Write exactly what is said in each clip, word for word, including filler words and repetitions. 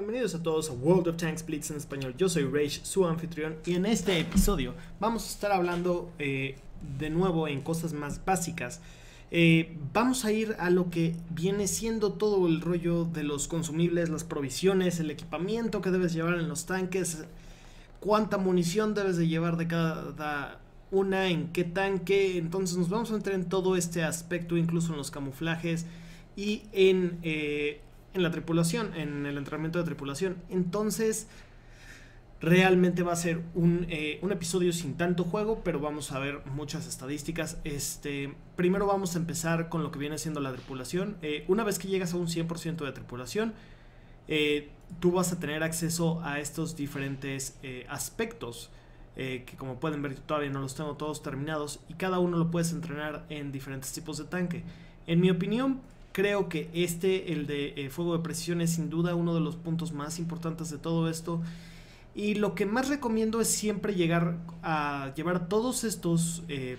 bienvenidos a todos a World of Tanks Blitz en español. Yo soy Rage, su anfitrión, y en este episodio vamos a estar hablando eh, de nuevo en cosas más básicas. Eh, vamos a ir a lo que viene siendo todo el rollo de los consumibles, las provisiones, el equipamiento que debes llevar en los tanques, cuánta munición debes de llevar de cada una, en qué tanque. Entonces nos vamos a entrar en todo este aspecto, incluso en los camuflajes y en... Eh, en la tripulación, en el entrenamiento de tripulación. Entonces realmente va a ser un, eh, un episodio sin tanto juego, pero vamos a ver muchas estadísticas. Este, primero vamos a empezar con lo que viene siendo la tripulación. Eh, una vez que llegas a un cien por ciento de tripulación, eh, tú vas a tener acceso a estos diferentes eh, aspectos, eh, que como pueden ver yo todavía no los tengo todos terminados, y cada uno lo puedes entrenar en diferentes tipos de tanque. En mi opinión, creo que este, el de eh, fuego de precisión, es sin duda uno de los puntos más importantes de todo esto. Y lo que más recomiendo es siempre llegar a llevar todos estos, eh,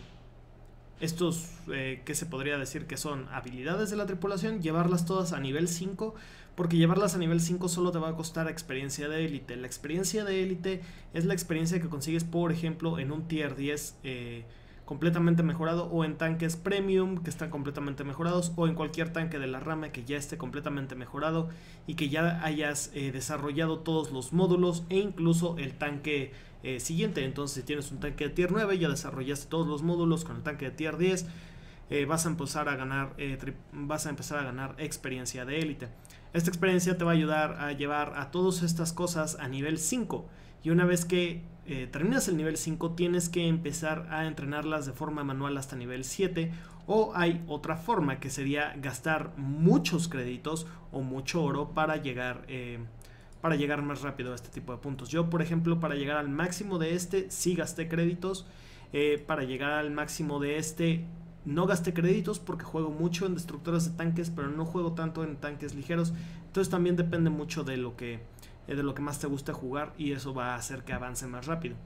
estos eh, que se podría decir que son habilidades de la tripulación, llevarlas todas a nivel cinco, porque llevarlas a nivel cinco solo te va a costar experiencia de élite. La experiencia de élite es la experiencia que consigues, por ejemplo, en un tier diez eh, completamente mejorado, o en tanques premium que están completamente mejorados, o en cualquier tanque de la rama que ya esté completamente mejorado y que ya hayas eh, desarrollado todos los módulos e incluso el tanque eh, siguiente. Entonces, si tienes un tanque de tier nueve, ya desarrollaste todos los módulos con el tanque de tier diez, eh, vas a empezar a ganar eh, vas a empezar a ganar experiencia de élite. Esta experiencia te va a ayudar a llevar a todas estas cosas a nivel cinco, y una vez que eh, terminas el nivel cinco, tienes que empezar a entrenarlas de forma manual hasta nivel siete, o hay otra forma que sería gastar muchos créditos o mucho oro para llegar, eh, para llegar más rápido a este tipo de puntos. Yo, por ejemplo, para llegar al máximo de este sí gasté créditos, eh, para llegar al máximo de este no gasté créditos porque juego mucho en destructores de tanques, pero no juego tanto en tanques ligeros. Entonces también depende mucho de lo que de lo que más te guste jugar, y eso va a hacer que avance más rápido.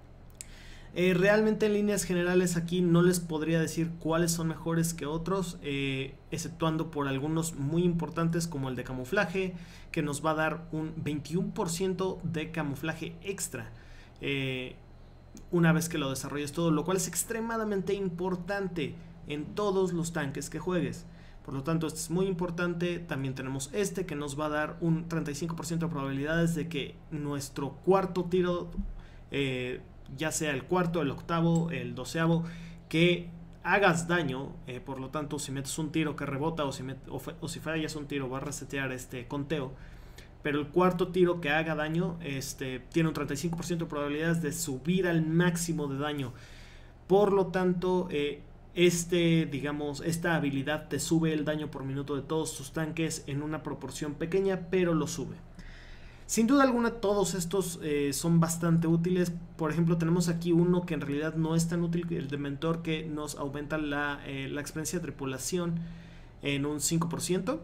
Eh, realmente, en líneas generales, aquí no les podría decir cuáles son mejores que otros, eh, exceptuando por algunos muy importantes, como el de camuflaje, que nos va a dar un veintiuno por ciento de camuflaje extra eh, una vez que lo desarrolles todo, lo cual es extremadamente importante en todos los tanques que juegues. Por lo tanto, esto es muy importante. También tenemos este, que nos va a dar un treinta y cinco por ciento de probabilidades de que nuestro cuarto tiro, eh, ya sea el cuarto, el octavo, el doceavo, que hagas daño. Eh, por lo tanto, si metes un tiro que rebota, o si, met, o, o si fallas un tiro, va a resetear este conteo. Pero el cuarto tiro que haga daño este, tiene un treinta y cinco por ciento de probabilidades de subir al máximo de daño. Por lo tanto, eh, Este, digamos, esta habilidad te sube el daño por minuto de todos tus tanques en una proporción pequeña, pero lo sube. Sin duda alguna, todos estos eh, son bastante útiles. Por ejemplo, tenemos aquí uno que en realidad no es tan útil, el de mentor, que nos aumenta la, eh, la experiencia de tripulación en un cinco por ciento,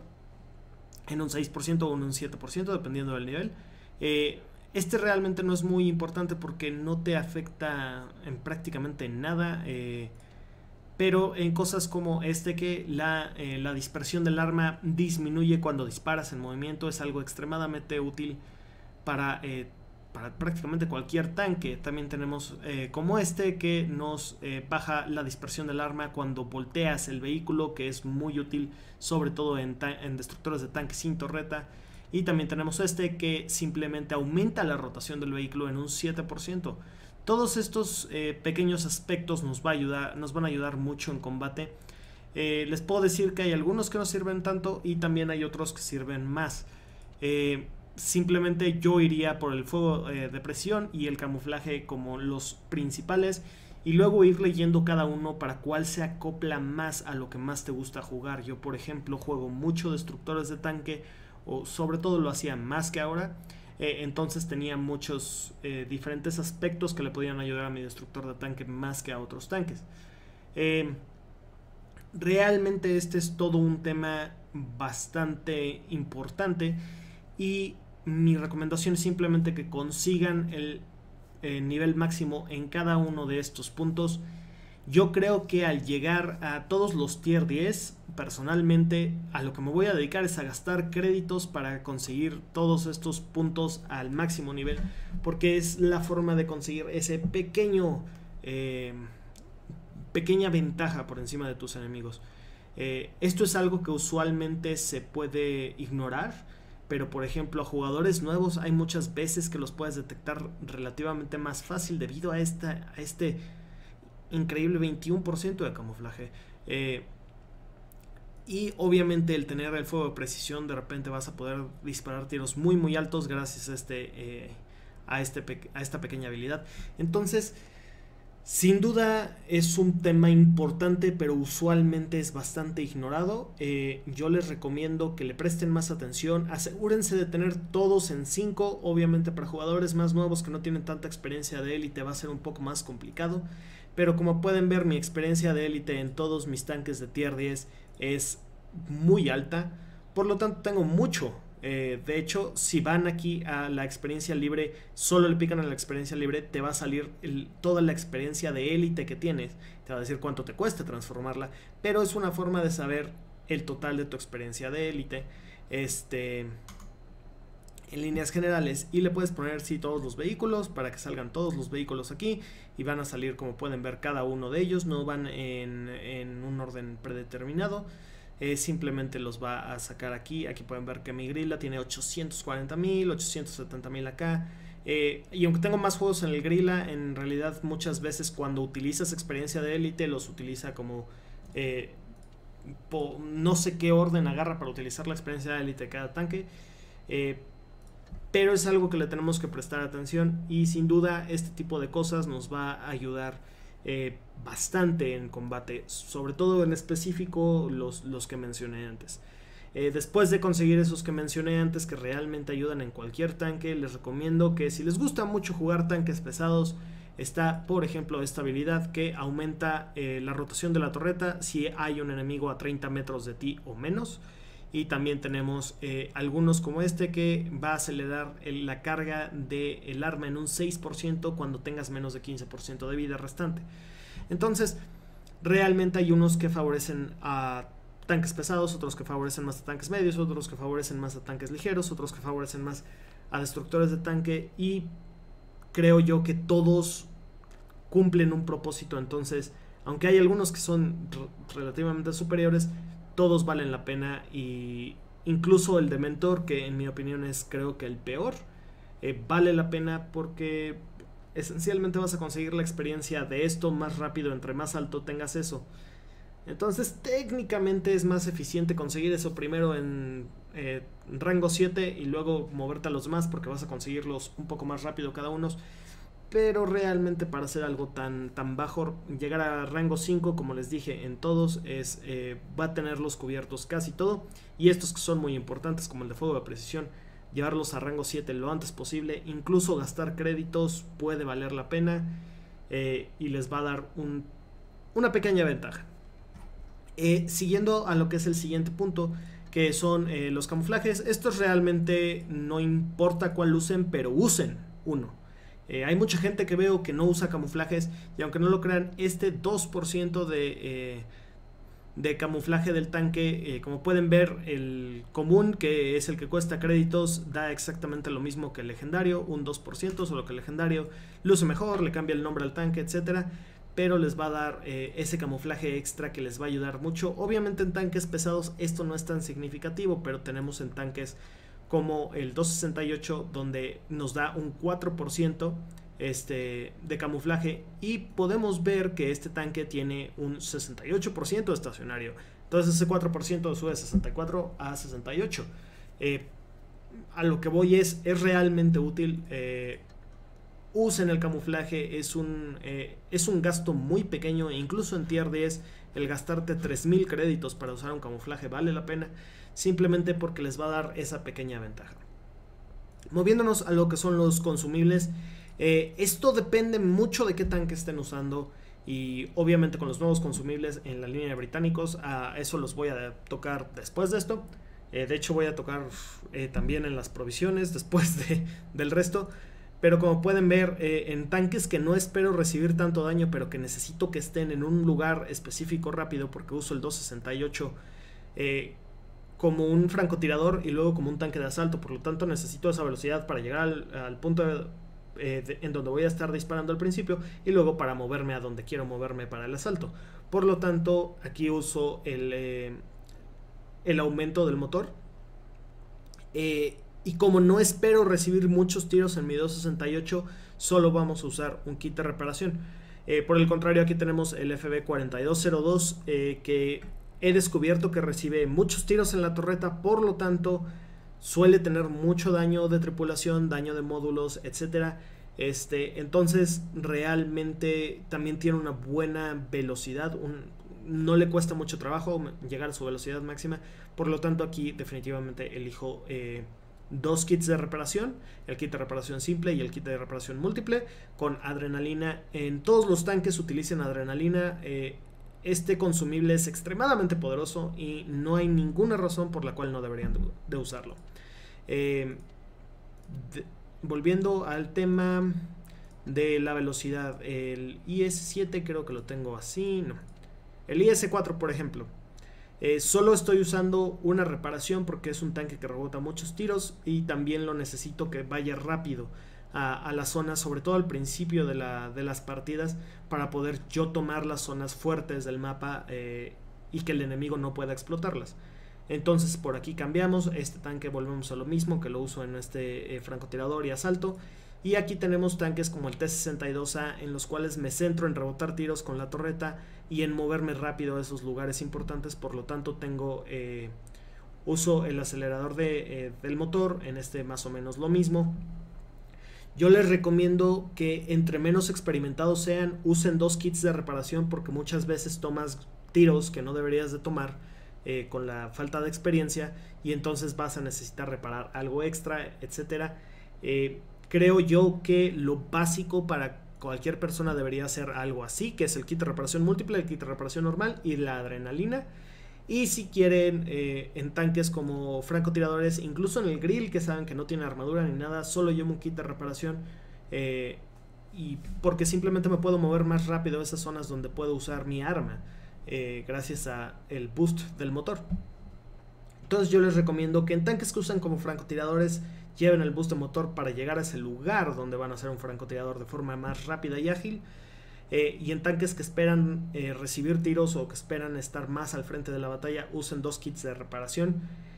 en un seis por ciento o en un siete por ciento, dependiendo del nivel. Eh, este realmente no es muy importante porque no te afecta en prácticamente nada, eh, pero en cosas como este, que la, eh, la dispersión del arma disminuye cuando disparas en movimiento, es algo extremadamente útil para, eh, para prácticamente cualquier tanque. También tenemos eh, como este, que nos eh, baja la dispersión del arma cuando volteas el vehículo, que es muy útil sobre todo en, en destructores de tanques sin torreta. Y también tenemos este, que simplemente aumenta la rotación del vehículo en un siete por ciento. Todos estos eh, pequeños aspectos nos, va a ayudar, nos van a ayudar mucho en combate. Eh, les puedo decir que hay algunos que no sirven tanto, y también hay otros que sirven más. Eh, simplemente yo iría por el fuego eh, de presión y el camuflaje como los principales, y luego ir leyendo cada uno para cuál se acopla más a lo que más te gusta jugar. Yo, por ejemplo, juego mucho destructores de tanque, o sobre todo lo hacía más que ahora. Eh, entonces tenía muchos eh, diferentes aspectos que le podían ayudar a mi destructor de tanque más que a otros tanques. Eh, realmente este es todo un tema bastante importante, y mi recomendación es simplemente que consigan el eh, nivel máximo en cada uno de estos puntos. Yo creo que al llegar a todos los tier diez, personalmente a lo que me voy a dedicar es a gastar créditos para conseguir todos estos puntos al máximo nivel, porque es la forma de conseguir ese pequeño eh, pequeña ventaja por encima de tus enemigos. Eh, esto es algo que usualmente se puede ignorar, pero por ejemplo a jugadores nuevos hay muchas veces que los puedes detectar relativamente más fácil debido a, esta, a este increíble veintiuno por ciento de camuflaje. Eh, y obviamente el tener el fuego de precisión, de repente vas a poder disparar tiros muy muy altos gracias a, este, eh, a, este, a esta pequeña habilidad. Entonces, sin duda es un tema importante, pero usualmente es bastante ignorado. Eh, yo les recomiendo que le presten más atención. Asegúrense de tener todos en cinco. Obviamente para jugadores más nuevos que no tienen tanta experiencia de élite va a ser un poco más complicado. Pero como pueden ver, mi experiencia de élite en todos mis tanques de tier diez es muy alta. Por lo tanto tengo mucho. Eh, de hecho, si van aquí a la experiencia libre, solo le pican a la experiencia libre, te va a salir el, toda la experiencia de élite que tienes. Te va a decir cuánto te cuesta transformarla, pero es una forma de saber el total de tu experiencia de élite. Este, en líneas generales, y le puedes poner sí todos los vehículos para que salgan todos los vehículos aquí y van a salir, como pueden ver, cada uno de ellos. No van en, en un orden predeterminado. Eh, simplemente los va a sacar aquí. Aquí pueden ver que mi grilla tiene ochocientos cuarenta mil, ochocientos setenta mil acá. Eh, y aunque tengo más juegos en el grilla, en realidad muchas veces cuando utilizas experiencia de élite los utiliza como eh, po, no sé qué orden agarra para utilizar la experiencia de élite de cada tanque. Eh, pero es algo que le tenemos que prestar atención, y sin duda este tipo de cosas nos va a ayudar Eh, bastante en combate, sobre todo en específico los, los que mencioné antes. Eh, después de conseguir esos que mencioné antes, que realmente ayudan en cualquier tanque, les recomiendo que si les gusta mucho jugar tanques pesados, está por ejemplo esta habilidad que aumenta eh, la rotación de la torreta si hay un enemigo a treinta metros de ti o menos. Y también tenemos eh, algunos como este que va a acelerar el, la carga del arma en un seis por ciento cuando tengas menos de quince por ciento de vida restante. Entonces, realmente hay unos que favorecen a tanques pesados, otros que favorecen más a tanques medios, otros que favorecen más a tanques ligeros, otros que favorecen más a destructores de tanque, y creo yo que todos cumplen un propósito. Entonces, aunque hay algunos que son relativamente superiores, todos valen la pena, y incluso el Dementor, que en mi opinión es creo que el peor, eh, vale la pena porque esencialmente vas a conseguir la experiencia de esto más rápido entre más alto tengas eso. Entonces técnicamente es más eficiente conseguir eso primero en eh, rango siete y luego moverte a los demás, porque vas a conseguirlos un poco más rápido cada uno. Pero realmente para hacer algo tan, tan bajo, llegar a rango cinco, como les dije, en todos es eh, va a tenerlos cubiertos casi todo. Y estos que son muy importantes, como el de fuego de precisión, llevarlos a rango siete lo antes posible. Incluso gastar créditos puede valer la pena, eh, y les va a dar un, una pequeña ventaja. Eh, siguiendo a lo que es el siguiente punto, que son eh, los camuflajes. Estos realmente no importa cuál usen, pero usen uno. Eh, hay mucha gente que veo que no usa camuflajes, y aunque no lo crean, este dos por ciento de, eh, de camuflaje del tanque, eh, como pueden ver, el común, que es el que cuesta créditos, da exactamente lo mismo que el legendario, un dos por ciento, solo que el legendario luce mejor, le cambia el nombre al tanque, etcétera. Pero les va a dar eh, ese camuflaje extra que les va a ayudar mucho. Obviamente en tanques pesados esto no es tan significativo, pero tenemos en tanques como el doscientos sesenta y ocho, donde nos da un cuatro por ciento este, de camuflaje, y podemos ver que este tanque tiene un sesenta y ocho por ciento de estacionario. Entonces ese cuatro por ciento sube de sesenta y cuatro a sesenta y ocho. Eh, a lo que voy es, es realmente útil. Eh, usen el camuflaje, es un, eh, es un gasto muy pequeño, e incluso en tier diez el gastarte tres mil créditos para usar un camuflaje vale la pena, simplemente porque les va a dar esa pequeña ventaja. Moviéndonos a lo que son los consumibles, eh, esto depende mucho de qué tanque estén usando, y obviamente con los nuevos consumibles en la línea de británicos, a eso los voy a tocar después de esto. Eh, de hecho voy a tocar eh, también en las provisiones después de, del resto. pero como pueden ver, eh, en tanques que no espero recibir tanto daño, pero que necesito que estén en un lugar específico rápido, porque uso el doscientos sesenta y ocho eh, como un francotirador y luego como un tanque de asalto, por lo tanto necesito esa velocidad para llegar al, al punto de, eh, de, en donde voy a estar disparando al principio, y luego para moverme a donde quiero moverme para el asalto. Por lo tanto, aquí uso el, eh, el aumento del motor. Eh, y como no espero recibir muchos tiros en mi doscientos sesenta y ocho, solo vamos a usar un kit de reparación. Eh, por el contrario, aquí tenemos el F B cuarenta y dos cero dos, eh, que he descubierto que recibe muchos tiros en la torreta, por lo tanto suele tener mucho daño de tripulación, daño de módulos, etcétera. Este, entonces realmente también tiene una buena velocidad, un, no le cuesta mucho trabajo llegar a su velocidad máxima. Por lo tanto, aquí definitivamente elijo eh, dos kits de reparación, el kit de reparación simple y el kit de reparación múltiple con adrenalina. En todos los tanques utilicen adrenalina. eh, Este consumible es extremadamente poderoso y no hay ninguna razón por la cual no deberían de, de usarlo. Eh, de, volviendo al tema de la velocidad, el I S siete creo que lo tengo así, no. El I S cuatro, por ejemplo, eh, solo estoy usando una reparación porque es un tanque que rebota muchos tiros y también lo necesito que vaya rápido a, a la zona, sobre todo al principio de, la, de las partidas, para poder yo tomar las zonas fuertes del mapa eh, y que el enemigo no pueda explotarlas. Entonces por aquí cambiamos, este tanque volvemos a lo mismo, que lo uso en este eh, francotirador y asalto. Y aquí tenemos tanques como el T sesenta y dos A, en los cuales me centro en rebotar tiros con la torreta y en moverme rápido a esos lugares importantes. Por lo tanto tengo eh, uso el acelerador de, eh, del motor, en este más o menos lo mismo. Yo les recomiendo que entre menos experimentados sean, usen dos kits de reparación, porque muchas veces tomas tiros que no deberías de tomar eh, con la falta de experiencia, y entonces vas a necesitar reparar algo extra, etcétera. Eh, creo yo que lo básico para cualquier persona debería ser algo así, que es el kit de reparación múltiple, el kit de reparación normal y la adrenalina. Y si quieren eh, en tanques como francotiradores, incluso en el grill, que saben que no tiene armadura ni nada, solo llevo un kit de reparación, eh, y porque simplemente me puedo mover más rápido a esas zonas donde puedo usar mi arma eh, gracias a el boost del motor. Entonces yo les recomiendo que en tanques que usan como francotiradores lleven el boost de motor para llegar a ese lugar donde van a hacer un francotirador de forma más rápida y ágil. Eh, y en tanques que esperan eh, recibir tiros o que esperan estar más al frente de la batalla, usen dos kits de reparación.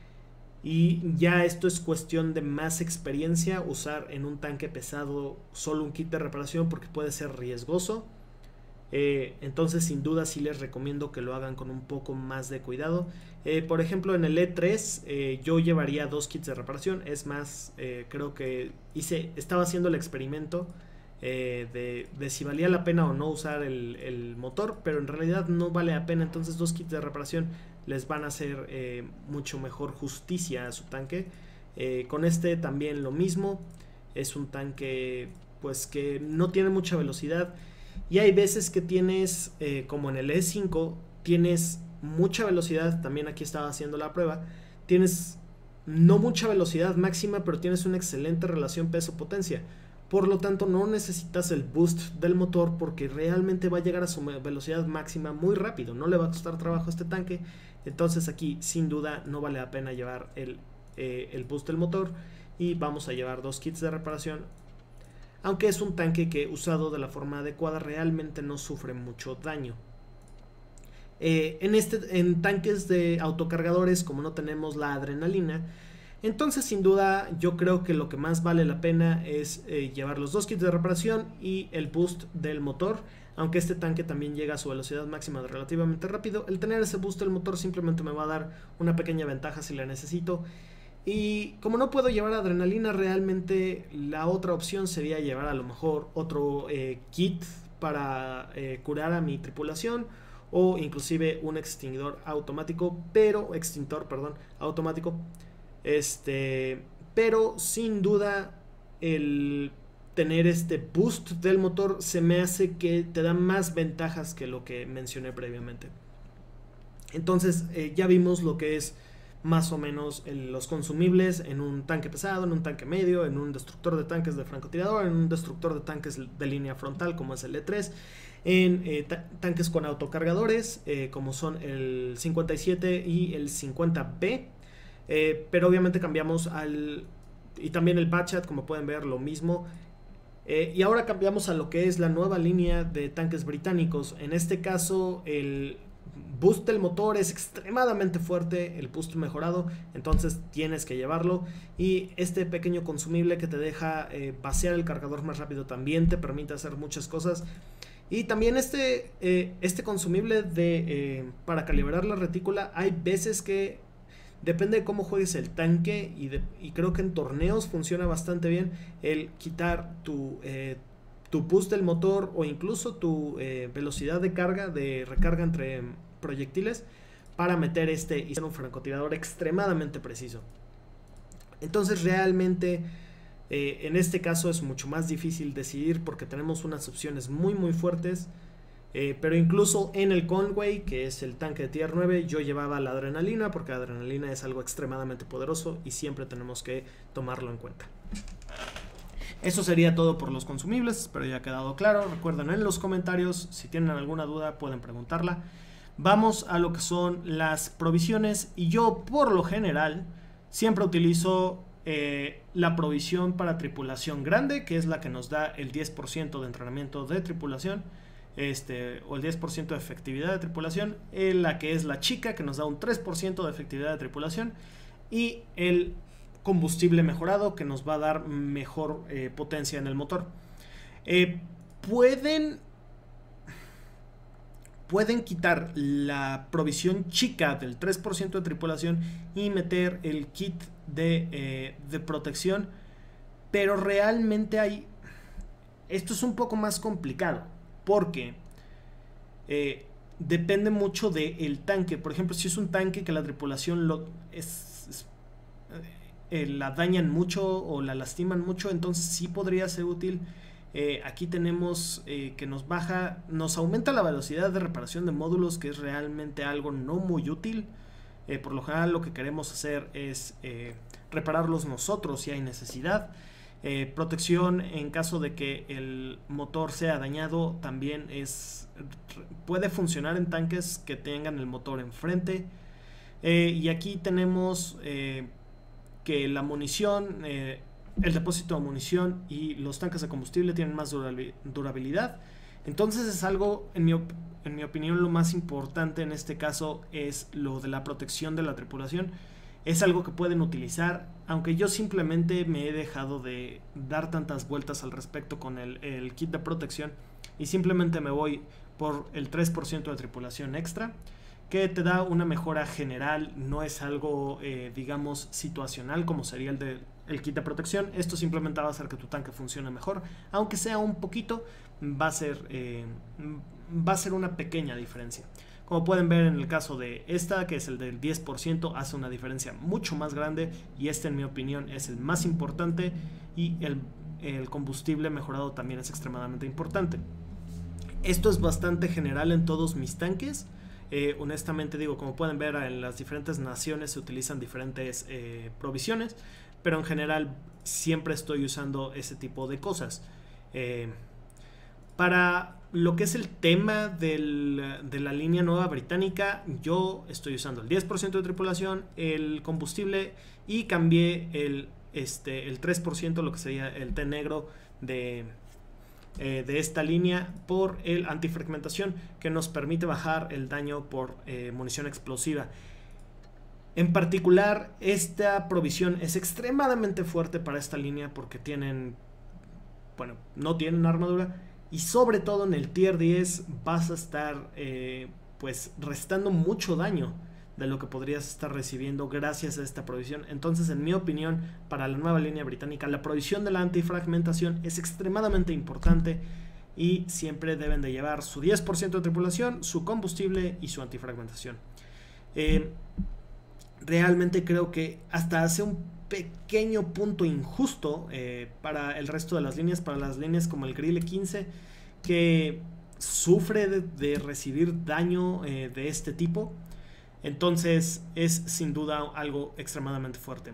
Y ya esto es cuestión de más experiencia, usar en un tanque pesado solo un kit de reparación, porque puede ser riesgoso. Eh, entonces sin duda sí les recomiendo que lo hagan con un poco más de cuidado. Eh, por ejemplo, en el E tres eh, yo llevaría dos kits de reparación. Es más, eh, creo que hice, estaba haciendo el experimento Eh, de, de si valía la pena o no usar el, el motor, pero en realidad no vale la pena. Entonces dos kits de reparación les van a hacer eh, mucho mejor justicia a su tanque. Eh, con este también lo mismo, es un tanque pues que no tiene mucha velocidad, y hay veces que tienes eh, como en el E cinco tienes mucha velocidad. También aquí estaba haciendo la prueba, tienes no mucha velocidad máxima, pero tienes una excelente relación peso-potencia. Por lo tanto no necesitas el boost del motor, porque realmente va a llegar a su velocidad máxima muy rápido, no le va a costar trabajo a este tanque. Entonces aquí sin duda no vale la pena llevar el, eh, el boost del motor, y vamos a llevar dos kits de reparación, aunque es un tanque que usado de la forma adecuada realmente no sufre mucho daño. Eh, en, este, en tanques de autocargadores, como no tenemos la adrenalina, entonces sin duda yo creo que lo que más vale la pena es eh, llevar los dos kits de reparación y el boost del motor. Aunque este tanque también llega a su velocidad máxima relativamente rápido, el tener ese boost del motor simplemente me va a dar una pequeña ventaja si la necesito. Y como no puedo llevar adrenalina, realmente la otra opción sería llevar a lo mejor otro eh, kit para eh, curar a mi tripulación, o inclusive un extinguidor automático, pero extintor, perdón, automático. Este, pero sin duda el tener este boost del motor se me hace que te da más ventajas que lo que mencioné previamente. Entonces eh, ya vimos lo que es más o menos el, los consumibles en un tanque pesado, en un tanque medio, en un destructor de tanques de francotirador, en un destructor de tanques de línea frontal como es el E tres, en eh, ta tanques con autocargadores eh, como son el cincuenta y siete y el cincuenta B, eh, pero obviamente cambiamos al... y también el Batchat, como pueden ver, lo mismo. Eh, y ahora cambiamos a lo que es la nueva línea de tanques británicos. En este caso el boost del motor es extremadamente fuerte, el boost mejorado, entonces tienes que llevarlo. Y este pequeño consumible que te deja eh, vaciar el cargador más rápido también te permite hacer muchas cosas. Y también este, eh, este consumible de, eh, para calibrar la retícula, hay veces que depende de cómo juegues el tanque y, de, y creo que en torneos funciona bastante bien el quitar tu, eh, tu boost del motor o incluso tu eh, velocidad de carga, de recarga entre proyectiles, para meter este y ser un francotirador extremadamente preciso. Entonces realmente eh, en este caso es mucho más difícil decidir porque tenemos unas opciones muy muy fuertes. Eh, pero incluso en el Conway, que es el tanque de tier nueve, yo llevaba la adrenalina porque la adrenalina es algo extremadamente poderoso y siempre tenemos que tomarlo en cuenta. Eso sería todo por los consumibles, espero haya quedado claro. Recuerden en los comentarios, si tienen alguna duda pueden preguntarla. Vamos a lo que son las provisiones y yo por lo general siempre utilizo eh, la provisión para tripulación grande, que es la que nos da el diez por ciento de entrenamiento de tripulación. Este, o el diez por ciento de efectividad de tripulación, eh, la que es la chica, que nos da un tres por ciento de efectividad de tripulación, y el combustible mejorado, que nos va a dar mejor eh, potencia en el motor. Eh, pueden pueden quitar la provisión chica del tres por ciento de tripulación y meter el kit de, eh, de protección, pero realmente hay, esto es un poco más complicado porque eh, depende mucho del tanque. Por ejemplo, si es un tanque que la tripulación lo, es, es, eh, la dañan mucho o la lastiman mucho, entonces sí podría ser útil. Eh, aquí tenemos eh, que nos baja, nos aumenta la velocidad de reparación de módulos, que es realmente algo no muy útil. Eh, por lo general lo que queremos hacer es eh, repararlos nosotros si hay necesidad. Eh, protección en caso de que el motor sea dañado también es, puede funcionar en tanques que tengan el motor enfrente. Eh, y aquí tenemos eh, que la munición, eh, el depósito de munición y los tanques de combustible tienen más durabilidad. Entonces es algo, en mi, en mi opinión, lo más importante en este caso es lo de la protección de la tripulación. Es algo que pueden utilizar, aunque yo simplemente me he dejado de dar tantas vueltas al respecto con el, el kit de protección y simplemente me voy por el tres por ciento de tripulación extra, que te da una mejora general, no es algo, eh, digamos, situacional como sería el de el kit de protección. Esto simplemente va a hacer que tu tanque funcione mejor, aunque sea un poquito, va a ser, eh, va a ser una pequeña diferencia. Como pueden ver en el caso de esta, que es el del diez por ciento, hace una diferencia mucho más grande y este en mi opinión es el más importante, y el, el combustible mejorado también es extremadamente importante. Esto es bastante general en todos mis tanques. Eh, honestamente digo, como pueden ver en las diferentes naciones se utilizan diferentes eh, provisiones, pero en general siempre estoy usando ese tipo de cosas. Eh, para lo que es el tema del, de la línea nueva británica, yo estoy usando el diez por ciento de tripulación, el combustible, y cambié el, este, el tres por ciento, lo que sería el té negro de, eh, de esta línea, por el antifragmentación, que nos permite bajar el daño por eh, munición explosiva. En particular, esta provisión es extremadamente fuerte para esta línea porque tienen, bueno, no tienen armadura. Y sobre todo en el tier diez vas a estar eh, pues restando mucho daño de lo que podrías estar recibiendo gracias a esta provisión. Entonces, en mi opinión, para la nueva línea británica, la provisión de la antifragmentación es extremadamente importante y siempre deben de llevar su diez por ciento de tripulación, su combustible y su antifragmentación. Eh, realmente creo que hasta hace un pequeño punto injusto eh, para el resto de las líneas, para las líneas como el Grille quince, que sufre de, de recibir daño eh, de este tipo. Entonces es sin duda algo extremadamente fuerte.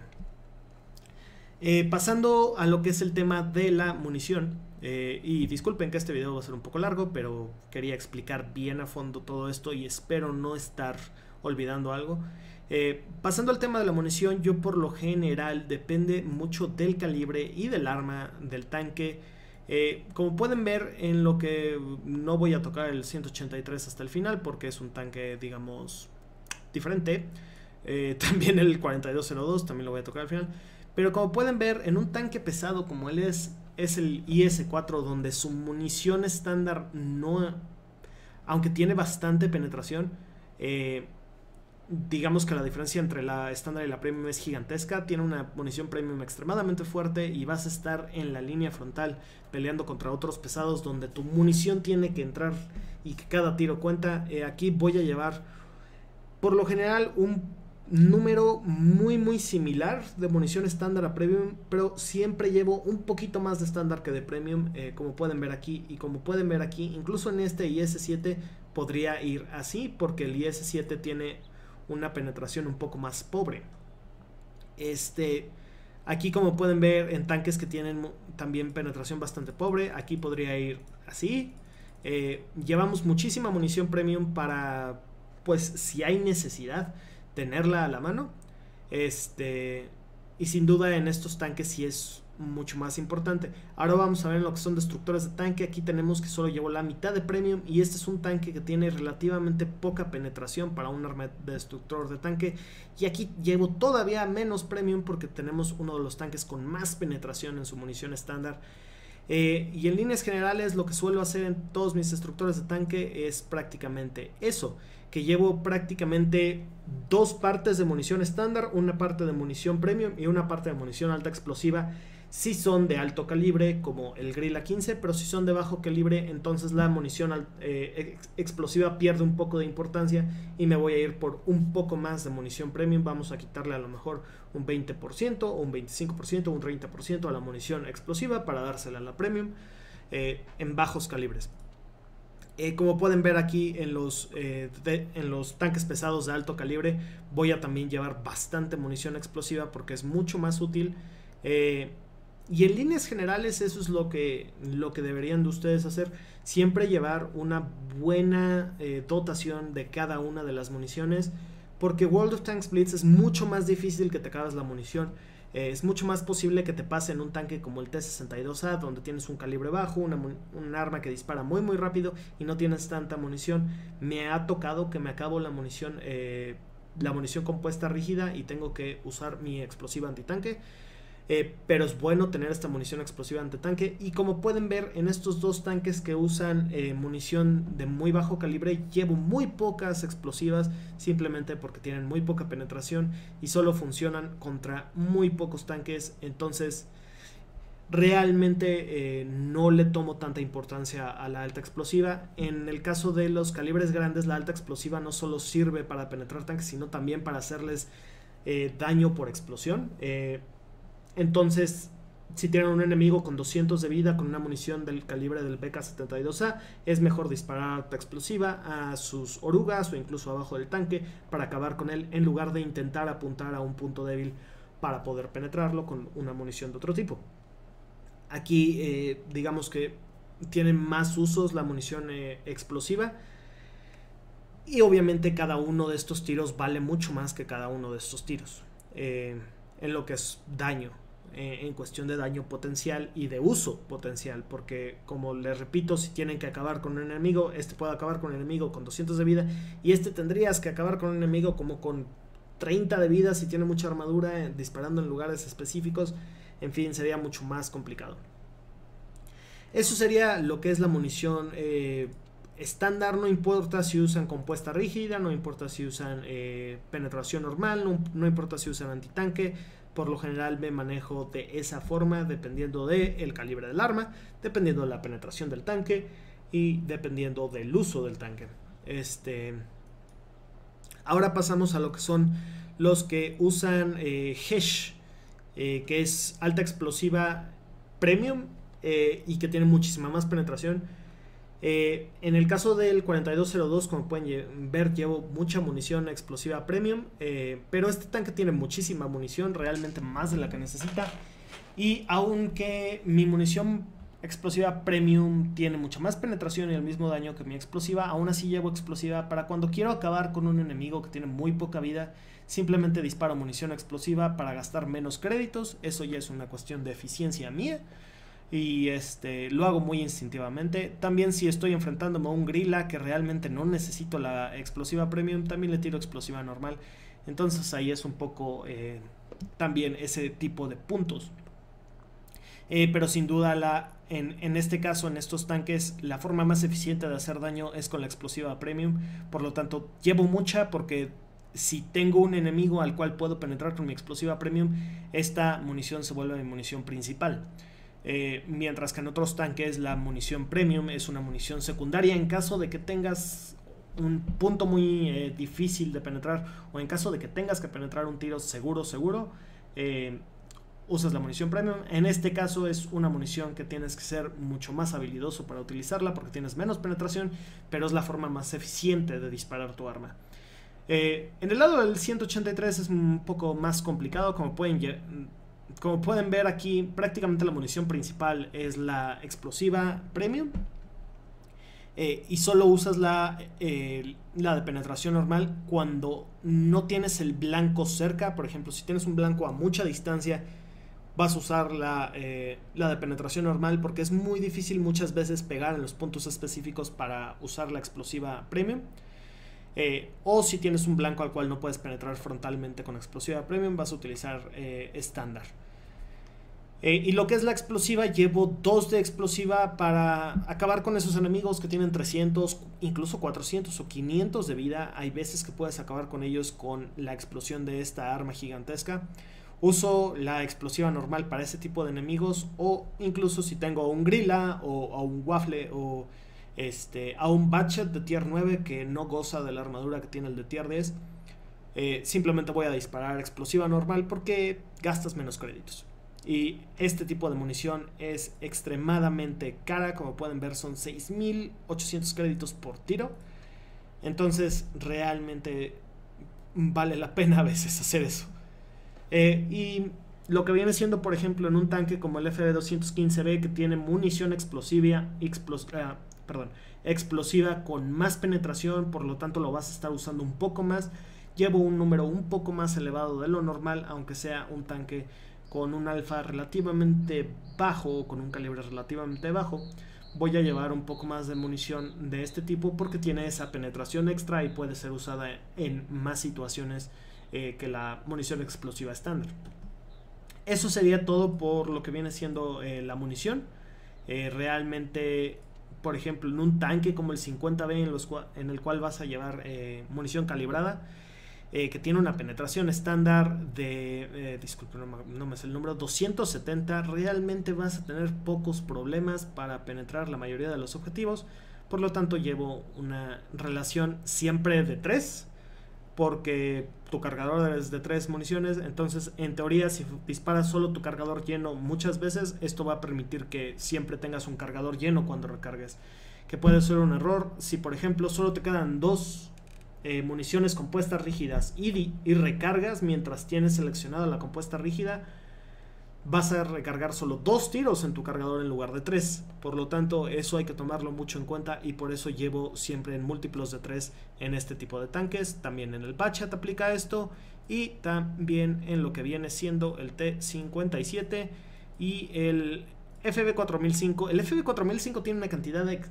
Eh, pasando a lo que es el tema de la munición, eh, y disculpen que este video va a ser un poco largo, pero quería explicar bien a fondo todo esto y espero no estar olvidando algo. Eh, pasando al tema de la munición, yo por lo general depende mucho del calibre y del arma del tanque. Eh, como pueden ver, en lo que no voy a tocar el ciento ochenta y tres hasta el final porque es un tanque, digamos, diferente. Eh, también el cuarenta y dos cero dos también lo voy a tocar al final. Pero como pueden ver, en un tanque pesado como él es, es el I S cuatro, donde su munición estándar no, aunque tiene bastante penetración, eh, digamos que la diferencia entre la estándar y la premium es gigantesca. Tiene una munición premium extremadamente fuerte y vas a estar en la línea frontal peleando contra otros pesados donde tu munición tiene que entrar y que cada tiro cuenta. Eh, aquí voy a llevar por lo general un número muy muy similar de munición estándar a premium, pero siempre llevo un poquito más de estándar que de premium, eh, como pueden ver aquí. Y como pueden ver aquí, incluso en este I S siete podría ir así, porque el I S siete tiene una penetración un poco más pobre. Este, aquí como pueden ver, en tanques que tienen también penetración bastante pobre, aquí podría ir así. Eh, llevamos muchísima munición premium para, pues si hay necesidad, tenerla a la mano. Este, y sin duda en estos tanques sí es mucho más importante. Ahora vamos a ver lo que son destructores de tanque. Aquí tenemos que solo llevo la mitad de premium y este es un tanque que tiene relativamente poca penetración para un arma de destructor de tanque. Y aquí llevo todavía menos premium porque tenemos uno de los tanques con más penetración en su munición estándar. Eh, y en líneas generales lo que suelo hacer en todos mis destructores de tanque es prácticamente eso, que llevo prácticamente dos partes de munición estándar, una parte de munición premium y una parte de munición alta explosiva. Si son de alto calibre como el Grilla quince, pero si son de bajo calibre, entonces la munición eh, ex explosiva pierde un poco de importancia y me voy a ir por un poco más de munición premium. Vamos a quitarle a lo mejor un veinte por ciento o un veinticinco por ciento o un treinta por ciento a la munición explosiva para dársela a la premium eh, en bajos calibres. Eh, como pueden ver aquí en los, eh, de, en los tanques pesados de alto calibre, voy a también llevar bastante munición explosiva porque es mucho más útil. Eh, y en líneas generales eso es lo que, lo que deberían de ustedes hacer. Siempre llevar una buena eh, dotación de cada una de las municiones, porque World of Tanks Blitz es mucho más difícil que te acabes la munición. Eh, es mucho más posible que te pase en un tanque como el T sesenta y dos A, donde tienes un calibre bajo, una, un arma que dispara muy muy rápido y no tienes tanta munición. Me ha tocado que me acabo la munición, eh, la munición compuesta rígida y tengo que usar mi explosiva antitanque. Eh, pero es bueno tener esta munición explosiva antitanque. Y como pueden ver, en estos dos tanques que usan eh, munición de muy bajo calibre, llevo muy pocas explosivas, simplemente porque tienen muy poca penetración y solo funcionan contra muy pocos tanques. Entonces realmente eh, no le tomo tanta importancia a la alta explosiva. En el caso de los calibres grandes, la alta explosiva no solo sirve para penetrar tanques, sino también para hacerles eh, daño por explosión. eh, Entonces, si tienen un enemigo con doscientos de vida, con una munición del calibre del B K setenta y dos A, es mejor disparar alta explosiva a sus orugas o incluso abajo del tanque para acabar con él, en lugar de intentar apuntar a un punto débil para poder penetrarlo con una munición de otro tipo. Aquí, eh, digamos que tienen más usos la munición eh, explosiva. Y obviamente cada uno de estos tiros vale mucho más que cada uno de estos tiros. Eh, en lo que es daño. En cuestión de daño potencial y de uso potencial, porque como les repito, si tienen que acabar con un enemigo, este puede acabar con un enemigo con doscientos de vida y este tendrías que acabar con un enemigo como con treinta de vida si tiene mucha armadura, eh, disparando en lugares específicos. En fin, sería mucho más complicado. Eso sería lo que es la munición eh, estándar. No importa si usan compuesta rígida, no importa si usan eh, penetración normal, no, no importa si usan antitanque. Por lo general me manejo de esa forma, dependiendo del calibre del arma, dependiendo de la penetración del tanque y dependiendo del uso del tanque. Este, ahora pasamos a lo que son los que usan eh, Hesh, eh, que es alta explosiva premium eh, y que tiene muchísima más penetración. Eh, en el caso del cuarenta y dos cero dos, como pueden ver, llevo mucha munición explosiva premium, eh, pero este tanque tiene muchísima munición, realmente más de la que necesita. Y aunque mi munición explosiva premium tiene mucha más penetración y el mismo daño que mi explosiva, aún así llevo explosiva para cuando quiero acabar con un enemigo que tiene muy poca vida. Simplemente disparo munición explosiva para gastar menos créditos. Eso ya es una cuestión de eficiencia mía. Y este, lo hago muy instintivamente. También si estoy enfrentándome a un grilla que realmente no necesito la explosiva premium, también le tiro explosiva normal. Entonces ahí es un poco eh, también ese tipo de puntos. Eh, pero sin duda la, en, en este caso, en estos tanques, la forma más eficiente de hacer daño es con la explosiva premium. Por lo tanto, llevo mucha porque si tengo un enemigo al cual puedo penetrar con mi explosiva premium, esta munición se vuelve mi munición principal. Eh, mientras que en otros tanques la munición premium es una munición secundaria en caso de que tengas un punto muy eh, difícil de penetrar, o en caso de que tengas que penetrar un tiro seguro, seguro, eh, usas la munición premium. En este caso es una munición que tienes que ser mucho más habilidoso para utilizarla porque tienes menos penetración, pero es la forma más eficiente de disparar tu arma. Eh, en el lado del ciento ochenta y tres es un poco más complicado, como pueden Como pueden ver aquí, prácticamente la munición principal es la explosiva premium. Eh, y solo usas la, eh, la de penetración normal cuando no tienes el blanco cerca. Por ejemplo, si tienes un blanco a mucha distancia, vas a usar la, eh, la de penetración normal porque es muy difícil muchas veces pegar en los puntos específicos para usar la explosiva premium. Eh, o si tienes un blanco al cual no puedes penetrar frontalmente con explosiva premium, vas a utilizar eh, estándar. Eh, y lo que es la explosiva, llevo dos de explosiva para acabar con esos enemigos que tienen trescientos, incluso cuatrocientos o quinientos de vida. Hay veces que puedes acabar con ellos con la explosión de esta arma gigantesca. Uso la explosiva normal para ese tipo de enemigos, o incluso si tengo un grilla o, o un waffle o este, a un Batchet de tier nueve que no goza de la armadura que tiene el de tier diez. Eh, simplemente voy a disparar explosiva normal porque gastas menos créditos. Y este tipo de munición es extremadamente cara. Como pueden ver, son seis mil ochocientos créditos por tiro. Entonces realmente vale la pena a veces hacer eso. eh, Y lo que viene siendo, por ejemplo, en un tanque como el F B doscientos quince B, que tiene munición explosiva, explos uh, perdón, explosiva con más penetración, por lo tanto lo vas a estar usando un poco más. Llevo un número un poco más elevado de lo normal, aunque sea un tanque con un alfa relativamente bajo, con un calibre relativamente bajo. Voy a llevar un poco más de munición de este tipo porque tiene esa penetración extra y puede ser usada en más situaciones eh, que la munición explosiva estándar. Eso sería todo por lo que viene siendo eh, la munición. Eh, realmente, por ejemplo, en un tanque como el cincuenta B, en, los, en el cual vas a llevar eh, munición calibrada, Eh, que tiene una penetración estándar de, eh, disculpe, no, no me sé el número, doscientos setenta, realmente vas a tener pocos problemas para penetrar la mayoría de los objetivos. Por lo tanto, llevo una relación siempre de tres, porque tu cargador es de tres municiones. Entonces, en teoría, si disparas solo tu cargador lleno muchas veces, esto va a permitir que siempre tengas un cargador lleno cuando recargues, que puede ser un error. Si, por ejemplo, solo te quedan dos Eh, municiones compuestas rígidas y, y recargas mientras tienes seleccionada la compuesta rígida, vas a recargar solo dos tiros en tu cargador en lugar de tres. Por lo tanto, eso hay que tomarlo mucho en cuenta, y por eso llevo siempre en múltiplos de tres en este tipo de tanques. También en el Batchet aplica esto, y también en lo que viene siendo el T cincuenta y siete y el F B cuatro mil cinco. El F B cuatro mil cinco tiene una cantidad de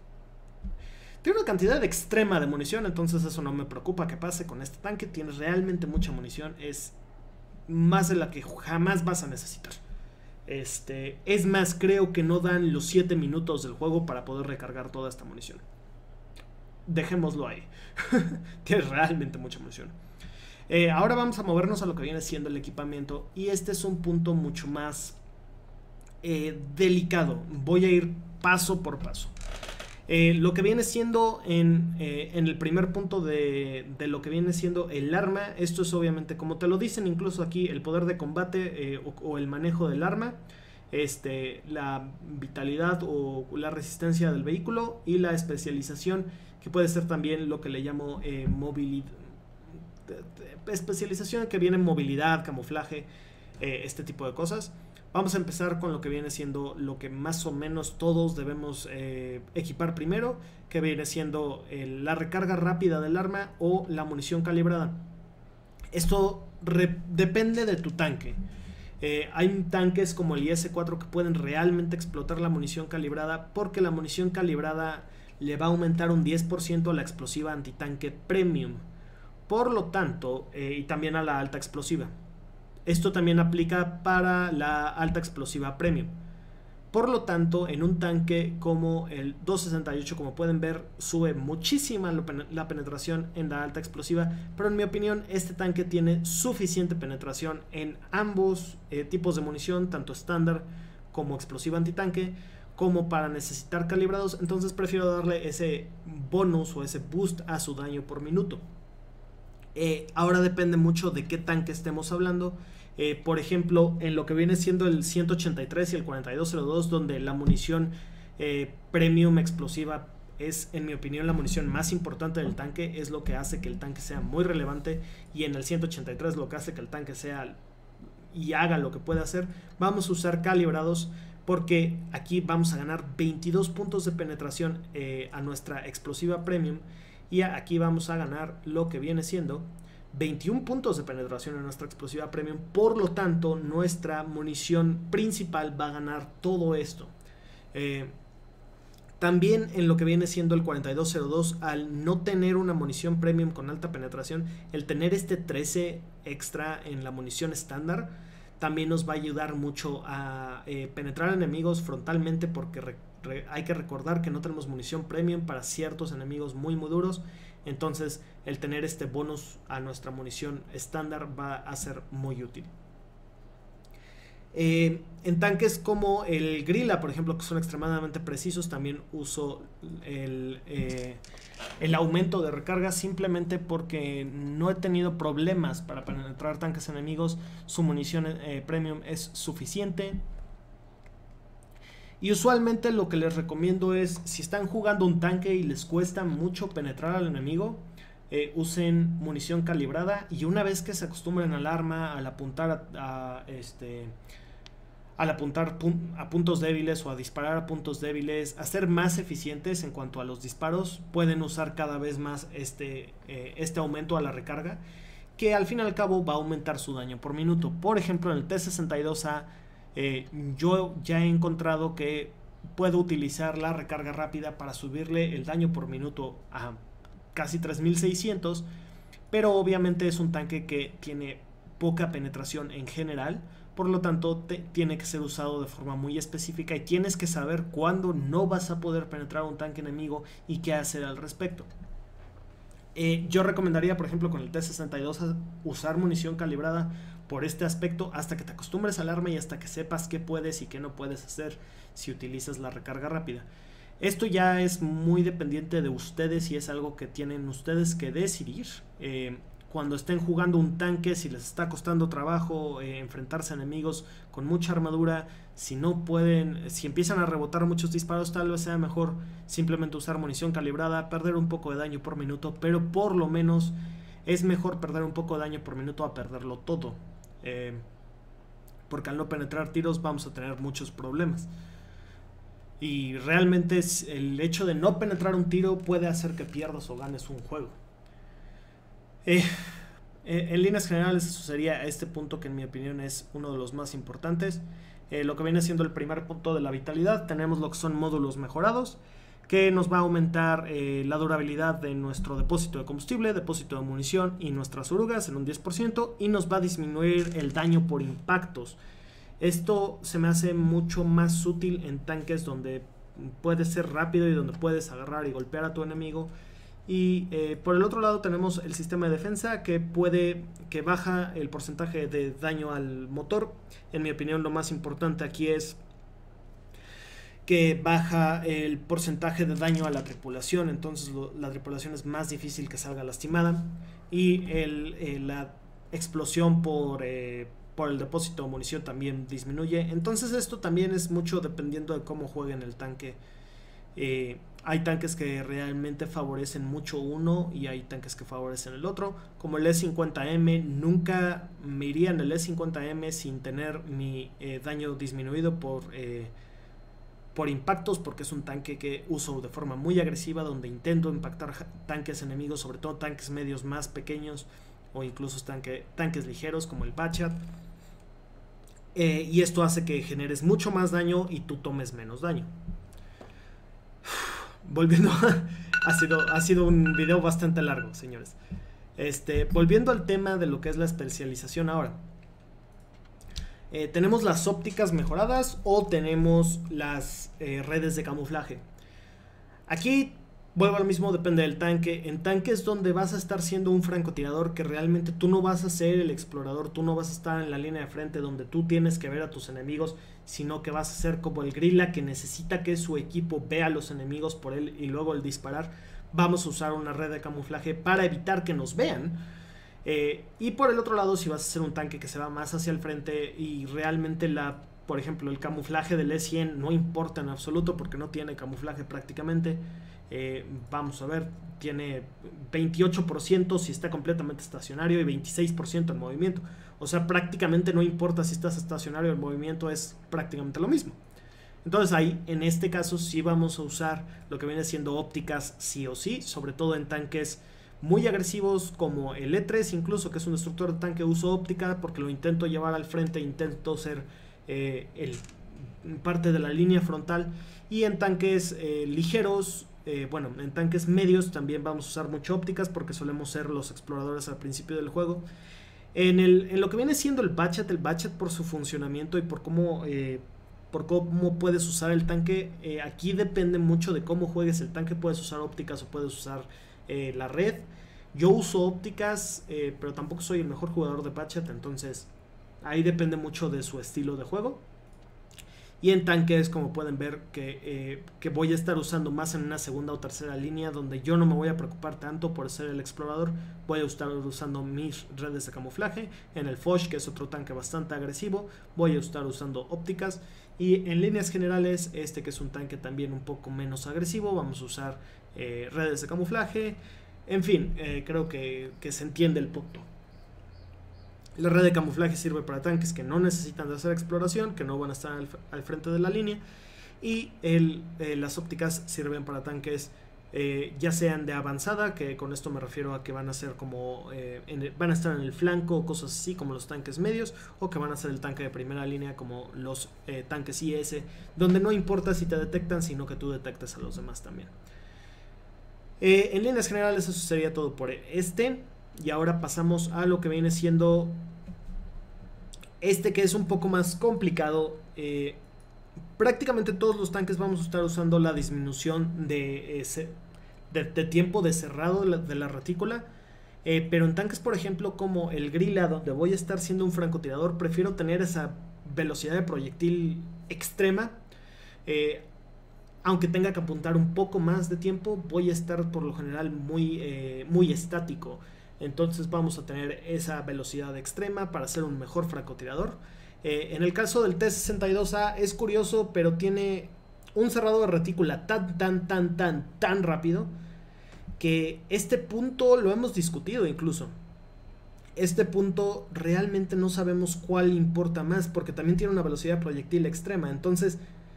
Tiene una cantidad extrema de munición, entonces eso no me preocupa que pase con este tanque. Tienes realmente mucha munición, es más de la que jamás vas a necesitar. Este, es más, creo que no dan los siete minutos del juego para poder recargar toda esta munición. Dejémoslo ahí. Tienes realmente mucha munición. Eh, ahora vamos a movernos a lo que viene siendo el equipamiento, y este es un punto mucho más eh, delicado. Voy a ir paso por paso. Eh, lo que viene siendo en, eh, en el primer punto de, de lo que viene siendo el arma, esto es obviamente, como te lo dicen incluso aquí, el poder de combate eh, o, o el manejo del arma. este, la vitalidad o la resistencia del vehículo, y la especialización, que puede ser también lo que le llamo eh, movilidad, especialización que viene en movilidad, camuflaje, eh, este tipo de cosas. Vamos a empezar con lo que viene siendo lo que más o menos todos debemos eh, equipar primero, que viene siendo eh, la recarga rápida del arma o la munición calibrada. Esto depende de tu tanque. Eh, hay tanques como el I S cuatro que pueden realmente explotar la munición calibrada, porque la munición calibrada le va a aumentar un diez por ciento a la explosiva antitanque premium. Por lo tanto, eh, y también a la alta explosiva. Esto también aplica para la alta explosiva premium. Por lo tanto, en un tanque como el dos sesenta y ocho, como pueden ver, sube muchísima la penetración en la alta explosiva, pero en mi opinión este tanque tiene suficiente penetración en ambos eh, tipos de munición, tanto estándar como explosiva antitanque, como para necesitar calibrados. Entonces prefiero darle ese bonus o ese boost a su daño por minuto. Eh, ahora depende mucho de qué tanque estemos hablando. Eh, por ejemplo, en lo que viene siendo el ciento ochenta y tres y el cuarenta y dos cero dos, donde la munición eh, premium explosiva es, en mi opinión, la munición más importante del tanque, es lo que hace que el tanque sea muy relevante, y en el ciento ochenta y tres lo que hace que el tanque sea y haga lo que puede hacer. Vamos a usar calibrados, porque aquí vamos a ganar veintidós puntos de penetración eh, a nuestra explosiva premium, y aquí vamos a ganar lo que viene siendo veintiún puntos de penetración en nuestra explosiva premium. Por lo tanto, nuestra munición principal va a ganar todo esto. Eh, también en lo que viene siendo el cuarenta y dos cero dos, al no tener una munición premium con alta penetración, el tener este trece extra en la munición estándar también nos va a ayudar mucho a eh, penetrar enemigos frontalmente, porque re, re, hay que recordar que no tenemos munición premium para ciertos enemigos muy muy duros. Entonces el tener este bonus a nuestra munición estándar va a ser muy útil. Eh, en tanques como el Grilla, por ejemplo, que son extremadamente precisos, también uso el, eh, el aumento de recarga, simplemente porque no he tenido problemas para penetrar tanques enemigos. Su munición eh, premium es suficiente. Y usualmente lo que les recomiendo es, si están jugando un tanque y les cuesta mucho penetrar al enemigo, eh, usen munición calibrada, y una vez que se acostumbren al arma, al apuntar a, a este al apuntar pun a puntos débiles o a disparar a puntos débiles, a ser más eficientes en cuanto a los disparos, pueden usar cada vez más este, eh, este aumento a la recarga, que al fin y al cabo va a aumentar su daño por minuto. Por ejemplo, en el T sesenta y dos A, Eh, yo ya he encontrado que puedo utilizar la recarga rápida para subirle el daño por minuto a casi tres mil seiscientos, pero obviamente es un tanque que tiene poca penetración en general, por lo tanto te, tiene que ser usado de forma muy específica, y tienes que saber cuándo no vas a poder penetrar un tanque enemigo y qué hacer al respecto. Eh, yo recomendaría, por ejemplo, con el T sesenta y dos usar munición calibrada por este aspecto, hasta que te acostumbres al arma y hasta que sepas qué puedes y qué no puedes hacer si utilizas la recarga rápida. Esto ya es muy dependiente de ustedes y es algo que tienen ustedes que decidir. Eh, cuando estén jugando un tanque, si les está costando trabajo eh, enfrentarse a enemigos con mucha armadura, si no pueden, si empiezan a rebotar muchos disparos, tal vez sea mejor simplemente usar munición calibrada, perder un poco de daño por minuto, pero por lo menos es mejor perder un poco de daño por minuto a perderlo todo. Eh, porque al no penetrar tiros vamos a tener muchos problemas, y realmente el hecho de no penetrar un tiro puede hacer que pierdas o ganes un juego. eh, eh, en líneas generales eso sería este punto, que en mi opinión es uno de los más importantes. Eh, lo que viene siendo el primer punto de la vitalidad, tenemos lo que son módulos mejorados, que nos va a aumentar eh, la durabilidad de nuestro depósito de combustible, depósito de munición y nuestras orugas en un diez por ciento, y nos va a disminuir el daño por impactos. Esto se me hace mucho más útil en tanques donde puedes ser rápido y donde puedes agarrar y golpear a tu enemigo. Y eh, por el otro lado tenemos el sistema de defensa, que puede que baja el porcentaje de daño al motor. En mi opinión, lo más importante aquí es que baja el porcentaje de daño a la tripulación, entonces lo, la tripulación es más difícil que salga lastimada, y el, eh, la explosión por, eh, por el depósito de munición también disminuye. Entonces esto también es mucho dependiendo de cómo jueguen el tanque. Eh, hay tanques que realmente favorecen mucho uno y hay tanques que favorecen el otro, como el E cincuenta eme. Nunca me iría en el E cincuenta eme sin tener mi eh, daño disminuido por, eh, por impactos, porque es un tanque que uso de forma muy agresiva, donde intento impactar tanques enemigos, sobre todo tanques medios más pequeños o incluso tanque, tanques ligeros como el Batchat. Eh, y esto hace que generes mucho más daño y tú tomes menos daño. Volviendo a, ha sido ha sido un video bastante largo, señores. Este, volviendo al tema de lo que es la especialización ahora. Eh, tenemos las ópticas mejoradas o tenemos las eh, redes de camuflaje. Aquí vuelvo al mismo, depende del tanque. En tanques donde vas a estar siendo un francotirador, que realmente tú no vas a ser el explorador, tú no vas a estar en la línea de frente donde tú tienes que ver a tus enemigos, sino que vas a ser como el grilla que necesita que su equipo vea a los enemigos por él y luego el disparar. Vamos a usar una red de camuflaje para evitar que nos vean. Eh, y por el otro lado, si vas a ser un tanque que se va más hacia el frente y realmente la, por ejemplo, el camuflaje del E cien no importa en absoluto porque no tiene camuflaje prácticamente. Eh, vamos a ver, tiene veintiocho por ciento si está completamente estacionario y veintiséis por ciento en movimiento. O sea, prácticamente no importa si estás estacionario o en movimiento, es prácticamente lo mismo. Entonces ahí, en este caso, sí vamos a usar lo que viene siendo ópticas sí o sí, sobre todo en tanques muy agresivos como el E tres, incluso, que es un destructor de tanque. Uso óptica porque lo intento llevar al frente, intento ser eh, el, parte de la línea frontal. Y en tanques eh, ligeros, eh, bueno, en tanques medios también vamos a usar mucho ópticas porque solemos ser los exploradores al principio del juego. En, el, en lo que viene siendo el Batchat, el Batchat por su funcionamiento y por cómo, eh, por cómo puedes usar el tanque, eh, aquí depende mucho de cómo juegues el tanque. Puedes usar ópticas o puedes usar eh, la red. Yo uso ópticas, eh, pero tampoco soy el mejor jugador de Batchat, entonces ahí depende mucho de su estilo de juego. Y en tanques, como pueden ver, que, eh, que voy a estar usando más en una segunda o tercera línea, donde yo no me voy a preocupar tanto por ser el explorador. Voy a estar usando mis redes de camuflaje. En el Foch, que es otro tanque bastante agresivo, voy a estar usando ópticas. Y en líneas generales, este que es un tanque también un poco menos agresivo, vamos a usar eh, redes de camuflaje. En fin, eh, creo que, que se entiende el punto. La red de camuflaje sirve para tanques que no necesitan de hacer exploración, que no van a estar al, al frente de la línea. Y el, eh, las ópticas sirven para tanques eh, ya sean de avanzada, que con esto me refiero a que van a ser como eh, en el, van a estar en el flanco, cosas así como los tanques medios, o que van a ser el tanque de primera línea como los eh, tanques I S, donde no importa si te detectan, sino que tú detectes a los demás también. Eh, en líneas generales eso sería todo por este. Y ahora pasamos a lo que viene siendo este, que es un poco más complicado. Eh, prácticamente todos los tanques vamos a estar usando la disminución de, eh, de, de tiempo de cerrado de la, de la retícula. Eh, pero en tanques, por ejemplo, como el Grilla, donde voy a estar siendo un francotirador, prefiero tener esa velocidad de proyectil extrema. Eh, aunque tenga que apuntar un poco más de tiempo, voy a estar por lo general muy, eh, muy estático. Entonces vamos a tener esa velocidad extrema para ser un mejor francotirador. Eh, en el caso del T sesenta y dos A es curioso, pero tiene un cerrado de retícula tan, tan, tan, tan, tan rápido que este punto lo hemos discutido incluso. Este punto realmente no sabemos cuál importa más, porque también tiene una velocidad de proyectil extrema. Entonces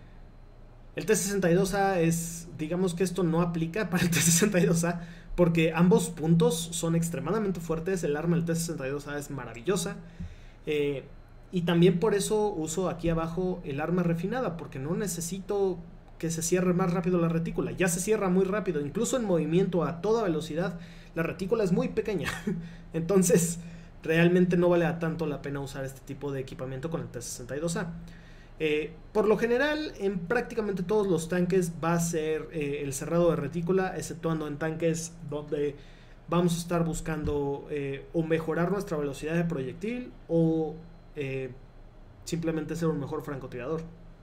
el T sesenta y dos A es, digamos que esto no aplica para el T sesenta y dos A, porque ambos puntos son extremadamente fuertes. El arma del T sesenta y dos A es maravillosa. Eh, y también por eso uso aquí abajo el arma refinada, porque no necesito que se cierre más rápido la retícula. Ya se cierra muy rápido, incluso en movimiento a toda velocidad. La retícula es muy pequeña. Entonces realmente no vale tanto la pena usar este tipo de equipamiento con el T sesenta y dos A. Eh, por lo general, en prácticamente todos los tanques va a ser eh, el cerrado de retícula, exceptuando en tanques donde vamos a estar buscando eh, o mejorar nuestra velocidad de proyectil o eh, simplemente ser un mejor francotirador.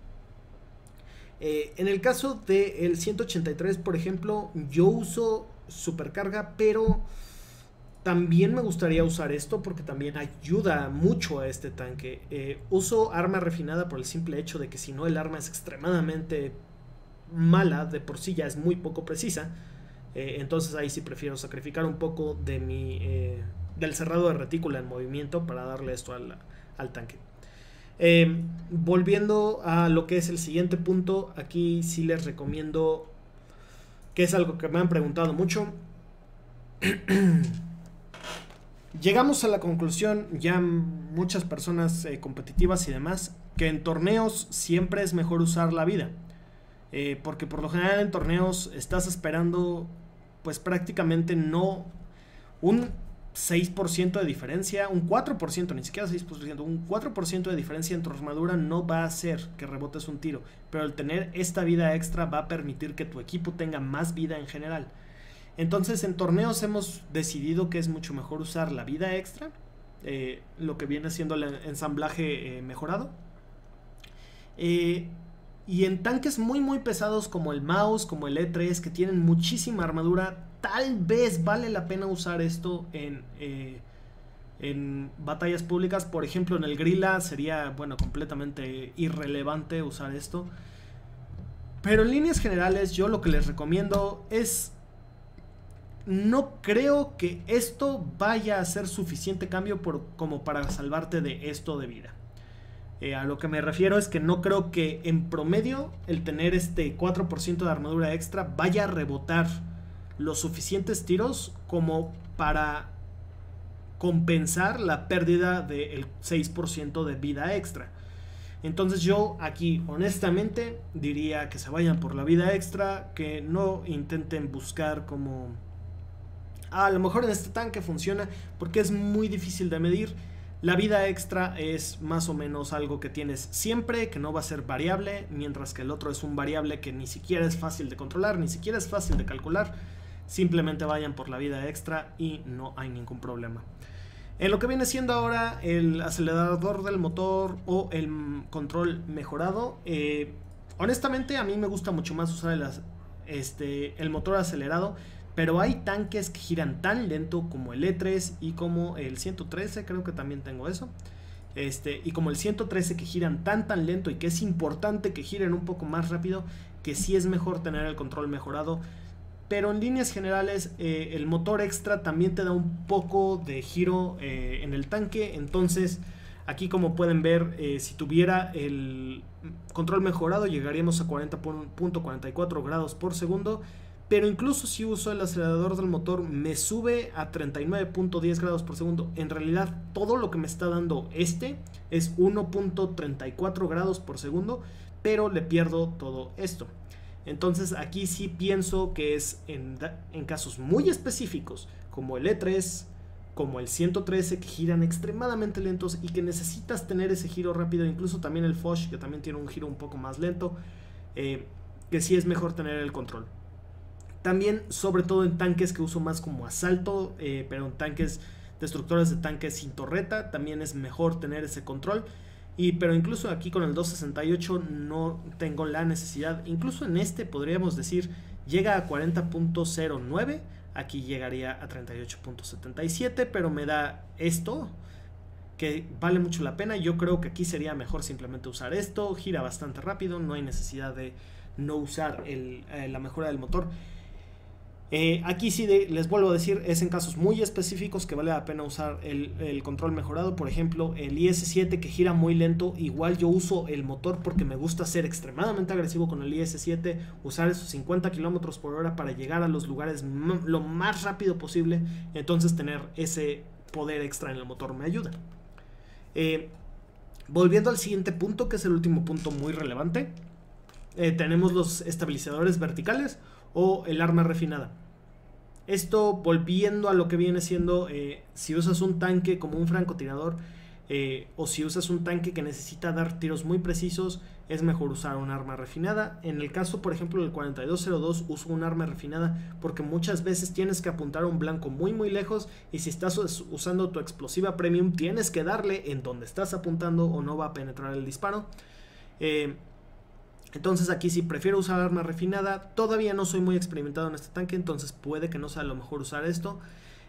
Eh, en el caso del ciento ochenta y tres, por ejemplo, yo uso supercarga, pero también me gustaría usar esto porque también ayuda mucho a este tanque. Eh, uso arma refinada por el simple hecho de que si no el arma es extremadamente mala, de por sí ya es muy poco precisa. Eh, entonces ahí sí prefiero sacrificar un poco de mi eh, del cerrado de retícula en movimiento para darle esto al, al tanque. Eh, volviendo a lo que es el siguiente punto, aquí sí les recomiendo, que es algo que me han preguntado mucho. Llegamos a la conclusión, ya muchas personas eh, competitivas y demás, que en torneos siempre es mejor usar la vida. Eh, porque por lo general en torneos estás esperando pues prácticamente no un seis por ciento de diferencia, un cuatro por ciento, ni siquiera seis por ciento, un cuatro por ciento de diferencia en tu armadura no va a hacer que rebotes un tiro, pero el tener esta vida extra va a permitir que tu equipo tenga más vida en general. Entonces en torneos hemos decidido que es mucho mejor usar la vida extra, eh, lo que viene siendo el ensamblaje eh, mejorado. Eh, y en tanques muy muy pesados como el Mouse, como el E tres, que tienen muchísima armadura, tal vez vale la pena usar esto en, eh, en batallas públicas. Por ejemplo, en el Grilla sería, bueno, completamente irrelevante usar esto. Pero en líneas generales yo lo que les recomiendo es... No creo que esto vaya a ser suficiente cambio por, como para salvarte de esto de vida. Eh, a lo que me refiero es que no creo que en promedio el tener este cuatro por ciento de armadura extra vaya a rebotar los suficientes tiros como para compensar la pérdida del seis por ciento de vida extra. Entonces yo aquí honestamente diría que se vayan por la vida extra, que no intenten buscar como... Ah, a lo mejor en este tanque funciona, porque es muy difícil de medir. La vida extra es más o menos algo que tienes siempre, que no va a ser variable, mientras que el otro es un variable que ni siquiera es fácil de controlar, ni siquiera es fácil de calcular. Simplemente vayan por la vida extra y no hay ningún problema. En lo que viene siendo ahora el acelerador del motor o el control mejorado, eh, honestamente a mí me gusta mucho más usar el, este, el motor acelerado. Pero hay tanques que giran tan lento como el E tres y como el ciento trece, creo que también tengo eso. Este, y como el ciento trece que giran tan tan lento y que es importante que giren un poco más rápido, que sí es mejor tener el control mejorado. Pero en líneas generales eh, el motor extra también te da un poco de giro eh, en el tanque. Entonces aquí como pueden ver, eh, si tuviera el control mejorado llegaríamos a cuarenta punto cuarenta y cuatro grados por segundo. Pero incluso si uso el acelerador del motor me sube a treinta y nueve punto diez grados por segundo. En realidad todo lo que me está dando este es uno punto treinta y cuatro grados por segundo, pero le pierdo todo esto. Entonces aquí sí pienso que es en, en casos muy específicos como el E tres, como el ciento trece, que giran extremadamente lentos y que necesitas tener ese giro rápido. Incluso también el Foch, que también tiene un giro un poco más lento, eh, que sí es mejor tener el control. También, sobre todo en tanques que uso más como asalto, eh, pero en tanques destructores de tanques sin torreta, también es mejor tener ese control. Y, pero incluso aquí con el doscientos sesenta y ocho no tengo la necesidad. Incluso en este podríamos decir llega a cuarenta punto cero nueve, aquí llegaría a treinta y ocho punto setenta y siete, pero me da esto, que vale mucho la pena. Yo creo que aquí sería mejor simplemente usar esto, gira bastante rápido, no hay necesidad de no usar el, eh, la mejora del motor. Eh, aquí sí de, les vuelvo a decir, es en casos muy específicos que vale la pena usar el, el control mejorado. Por ejemplo, el I S siete que gira muy lento, igual yo uso el motor porque me gusta ser extremadamente agresivo con el I S siete, usar esos cincuenta kilómetros por hora para llegar a los lugares lo más rápido posible. Entonces tener ese poder extra en el motor me ayuda. Eh, volviendo al siguiente punto, que es el último punto muy relevante, eh, tenemos los estabilizadores verticales o el arma refinada. Esto, volviendo a lo que viene siendo, eh, si usas un tanque como un francotirador, eh, o si usas un tanque que necesita dar tiros muy precisos, es mejor usar un arma refinada. En el caso, por ejemplo, del cuarenta y dos cero dos, uso un arma refinada porque muchas veces tienes que apuntar a un blanco muy muy lejos, y si estás usando tu explosiva premium tienes que darle en donde estás apuntando o no va a penetrar el disparo. eh, Entonces aquí sí prefiero usar arma refinada. Todavía no soy muy experimentado en este tanque, entonces puede que no sea lo mejor usar esto.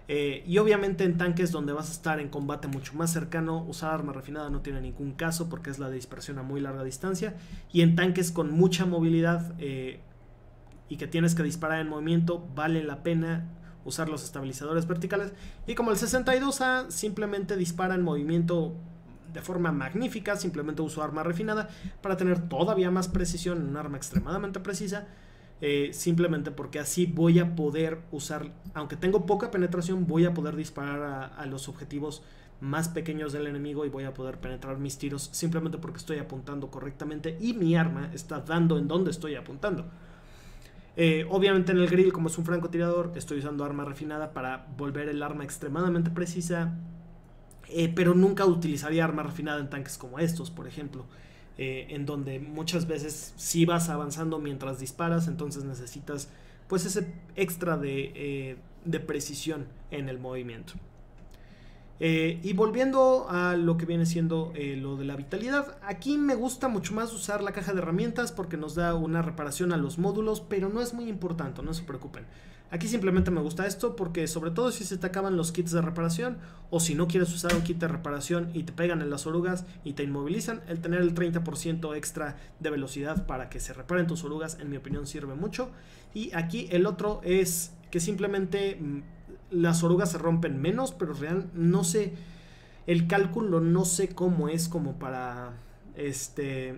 Eh, y obviamente en tanques donde vas a estar en combate mucho más cercano, usar arma refinada no tiene ningún caso porque es la de dispersión a muy larga distancia. Y en tanques con mucha movilidad eh, y que tienes que disparar en movimiento, vale la pena usar los estabilizadores verticales. Y como el sesenta y dos A simplemente dispara en movimiento de forma magnífica, simplemente uso arma refinada para tener todavía más precisión en un arma extremadamente precisa. Eh, simplemente porque así voy a poder usar, aunque tengo poca penetración, voy a poder disparar a, a los objetivos más pequeños del enemigo y voy a poder penetrar mis tiros simplemente porque estoy apuntando correctamente y mi arma está dando en donde estoy apuntando. Eh, obviamente en el grill, como es un francotirador, estoy usando arma refinada para volver el arma extremadamente precisa, eh, pero nunca utilizaría arma refinada en tanques como estos, por ejemplo. Eh, en donde muchas veces si vas avanzando mientras disparas, entonces necesitas pues ese extra de, eh, de precisión en el movimiento. Eh, y volviendo a lo que viene siendo eh, lo de la vitalidad, aquí me gusta mucho más usar la caja de herramientas porque nos da una reparación a los módulos, pero no es muy importante, no se preocupen. Aquí simplemente me gusta esto porque sobre todo si se te acaban los kits de reparación o si no quieres usar un kit de reparación y te pegan en las orugas y te inmovilizan, el tener el treinta por ciento extra de velocidad para que se reparen tus orugas en mi opinión sirve mucho. Y aquí el otro es que simplemente las orugas se rompen menos, pero real no sé, el cálculo no sé cómo es como para este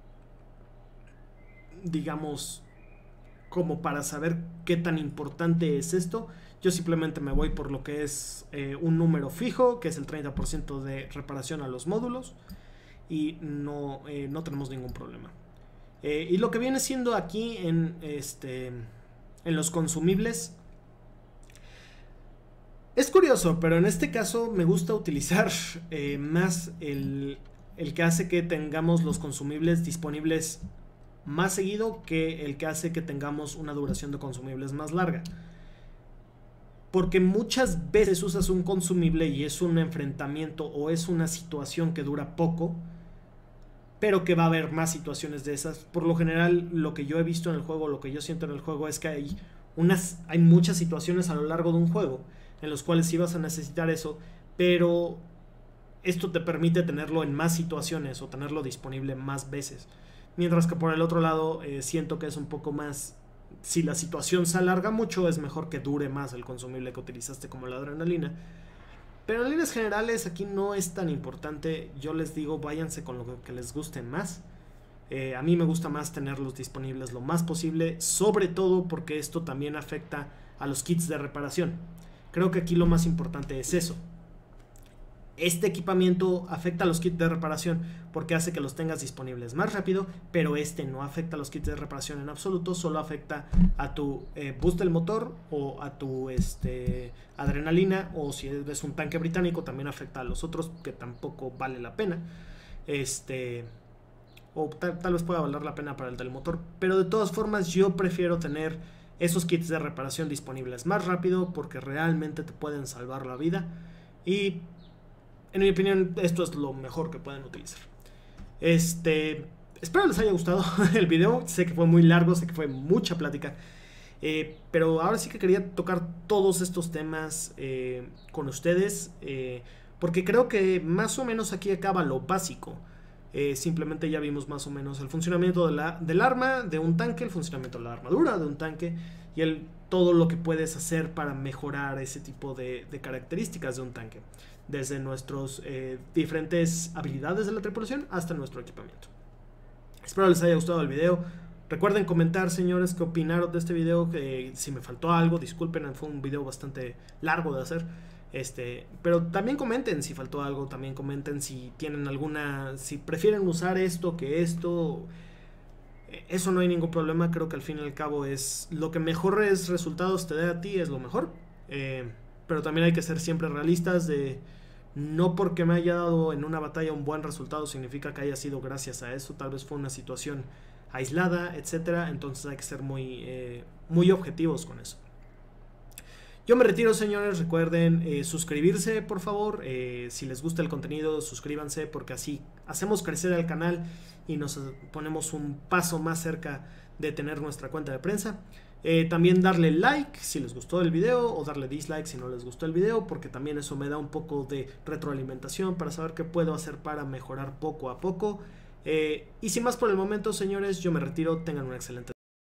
digamos como para saber qué tan importante es esto. Yo simplemente me voy por lo que es eh, un número fijo, que es el treinta por ciento de reparación a los módulos, y no, eh, no tenemos ningún problema. Eh, y lo que viene siendo aquí en, este, en los consumibles, es curioso, pero en este caso me gusta utilizar eh, más el, el que hace que tengamos los consumibles disponibles más seguido que el que hace que tengamos una duración de consumibles más larga. Porque muchas veces usas un consumible y es un enfrentamiento o es una situación que dura poco, pero que va a haber más situaciones de esas. Por lo general, lo que yo he visto en el juego, lo que yo siento en el juego es que hay, unas, hay muchas situaciones a lo largo de un juego en los cuales sí vas a necesitar eso, pero esto te permite tenerlo en más situaciones o tenerlo disponible más veces. Mientras que por el otro lado eh, siento que es un poco más, si la situación se alarga mucho es mejor que dure más el consumible que utilizaste como la adrenalina. Pero en líneas generales aquí no es tan importante. Yo les digo váyanse con lo que les guste más. eh, A mí me gusta más tenerlos disponibles lo más posible, sobre todo porque esto también afecta a los kits de reparación. Creo que aquí lo más importante es eso. Este equipamiento afecta a los kits de reparación porque hace que los tengas disponibles más rápido, pero este no afecta a los kits de reparación en absoluto, solo afecta a tu eh, boost del motor o a tu este, adrenalina, o si eres un tanque británico también afecta a los otros, que tampoco vale la pena. Este, o tal, tal vez pueda valer la pena para el del motor, pero de todas formas yo prefiero tener esos kits de reparación disponibles más rápido porque realmente te pueden salvar la vida y en mi opinión esto es lo mejor que pueden utilizar. Este, espero les haya gustado el video. Sé que fue muy largo, sé que fue mucha plática, eh, pero ahora sí que quería tocar todos estos temas eh, con ustedes, eh, porque creo que más o menos aquí acaba lo básico. Eh, simplemente ya vimos más o menos el funcionamiento de la, del arma de un tanque, el funcionamiento de la armadura de un tanque y el, todo lo que puedes hacer para mejorar ese tipo de, de características de un tanque, desde nuestras eh, diferentes habilidades de la tripulación hasta nuestro equipamiento. Espero les haya gustado el video. Recuerden comentar, señores, qué opinaron de este video, que si me faltó algo, disculpen, fue un video bastante largo de hacer. Este, pero también comenten si faltó algo, también comenten si tienen alguna, si prefieren usar esto que esto. Eso no hay ningún problema, creo que al fin y al cabo es lo que mejores resultados te dé a ti, es lo mejor. Eh, pero también hay que ser siempre realistas de no porque me haya dado en una batalla un buen resultado significa que haya sido gracias a eso, tal vez fue una situación aislada, etcétera. Entonces hay que ser muy, eh, muy objetivos con eso. Yo me retiro, señores. Recuerden eh, suscribirse, por favor. Eh, si les gusta el contenido, suscríbanse porque así hacemos crecer el canal y nos ponemos un paso más cerca de tener nuestra cuenta de prensa. Eh, también darle like si les gustó el video o darle dislike si no les gustó el video, porque también eso me da un poco de retroalimentación para saber qué puedo hacer para mejorar poco a poco. Eh, y sin más por el momento, señores, yo me retiro. Tengan una excelente